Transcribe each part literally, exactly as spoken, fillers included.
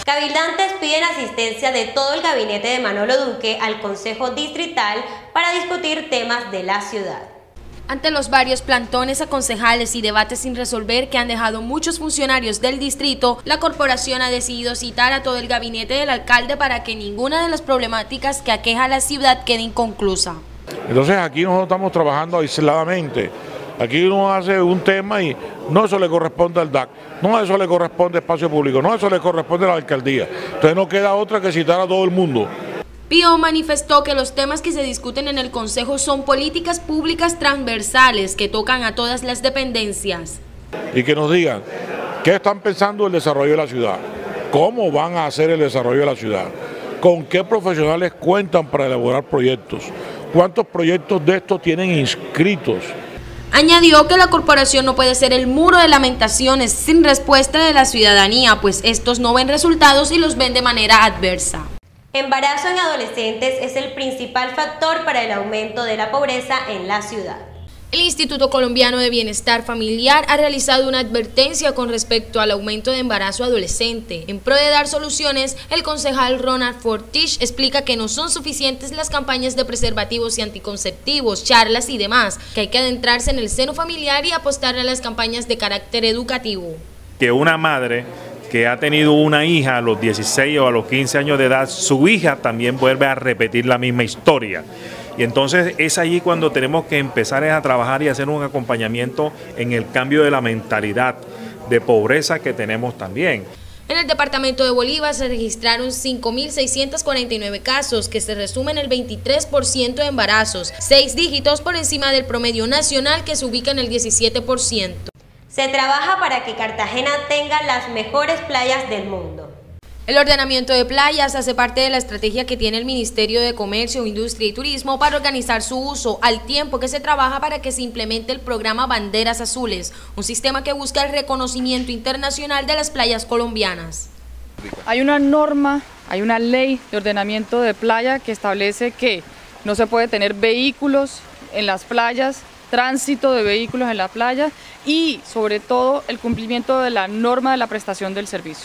Cabildantes piden asistencia de todo el gabinete de Manolo Duque al Consejo Distrital para discutir temas de la ciudad. Ante los varios plantones a concejales y debates sin resolver que han dejado muchos funcionarios del distrito, la corporación ha decidido citar a todo el gabinete del alcalde para que ninguna de las problemáticas que aqueja a la ciudad quede inconclusa. Entonces aquí nosotros estamos trabajando aisladamente. Aquí uno hace un tema y no eso le corresponde al D A C, no eso le corresponde al espacio público, no eso le corresponde a la alcaldía. Entonces no queda otra que citar a todo el mundo. Pío manifestó que los temas que se discuten en el Consejo son políticas públicas transversales que tocan a todas las dependencias. Y que nos digan qué están pensando el desarrollo de la ciudad, cómo van a hacer el desarrollo de la ciudad, con qué profesionales cuentan para elaborar proyectos, cuántos proyectos de estos tienen inscritos. Añadió que la corporación no puede ser el muro de lamentaciones sin respuesta de la ciudadanía, pues estos no ven resultados y los ven de manera adversa. Embarazo en adolescentes es el principal factor para el aumento de la pobreza en la ciudad. El Instituto Colombiano de Bienestar Familiar ha realizado una advertencia con respecto al aumento de embarazo adolescente. En pro de dar soluciones, el concejal Ronald Fortich explica que no son suficientes las campañas de preservativos y anticonceptivos, charlas y demás, que hay que adentrarse en el seno familiar y apostar a las campañas de carácter educativo. Que una madre que ha tenido una hija a los dieciséis o a los quince años de edad, su hija también vuelve a repetir la misma historia. Y entonces es allí cuando tenemos que empezar a trabajar y hacer un acompañamiento en el cambio de la mentalidad de pobreza que tenemos también. En el departamento de Bolívar se registraron cinco mil seiscientos cuarenta y nueve casos, que se resumen en el veintitrés por ciento de embarazos, seis dígitos por encima del promedio nacional que se ubica en el diecisiete por ciento. Se trabaja para que Cartagena tenga las mejores playas del mundo. El ordenamiento de playas hace parte de la estrategia que tiene el Ministerio de Comercio, Industria y Turismo para organizar su uso, al tiempo que se trabaja para que se implemente el programa Banderas Azules, un sistema que busca el reconocimiento internacional de las playas colombianas. Hay una norma, hay una ley de ordenamiento de playa que establece que no se puede tener vehículos en las playas, tránsito de vehículos en la playa y sobre todo el cumplimiento de la norma de la prestación del servicio.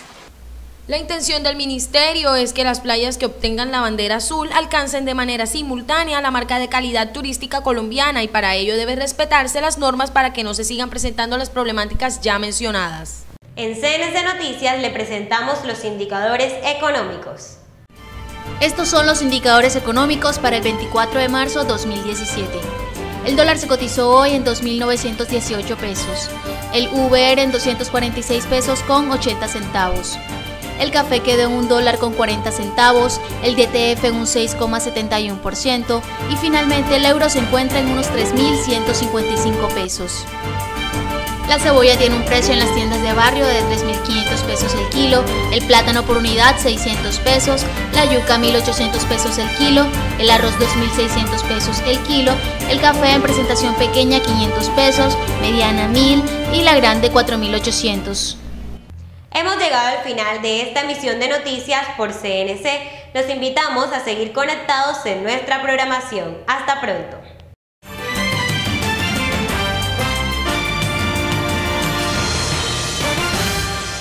La intención del ministerio es que las playas que obtengan la bandera azul alcancen de manera simultánea la marca de calidad turística colombiana y para ello deben respetarse las normas para que no se sigan presentando las problemáticas ya mencionadas. En C N C Noticias le presentamos los indicadores económicos. Estos son los indicadores económicos para el veinticuatro de marzo de dos mil diecisiete. El dólar se cotizó hoy en dos mil novecientos dieciocho pesos, el V R en doscientos cuarenta y seis pesos con ochenta centavos. El café quedó en un dólar con cuarenta centavos, el D T F en un seis coma setenta y uno por ciento y finalmente el euro se encuentra en unos tres mil ciento cincuenta y cinco pesos. La cebolla tiene un precio en las tiendas de barrio de tres mil quinientos pesos el kilo, el plátano por unidad seiscientos pesos, la yuca mil ochocientos pesos el kilo, el arroz dos mil seiscientos pesos el kilo, el café en presentación pequeña quinientos pesos, mediana mil y la grande cuatro mil ochocientos. Hemos llegado al final de esta emisión de noticias por C N C. Los invitamos a seguir conectados en nuestra programación. Hasta pronto.